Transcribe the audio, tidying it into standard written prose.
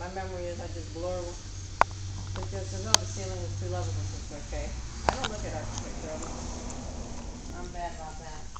My memory is I just blur because I know the ceiling is 2 levels, which is okay. I don't look at architecture. I'm bad about that.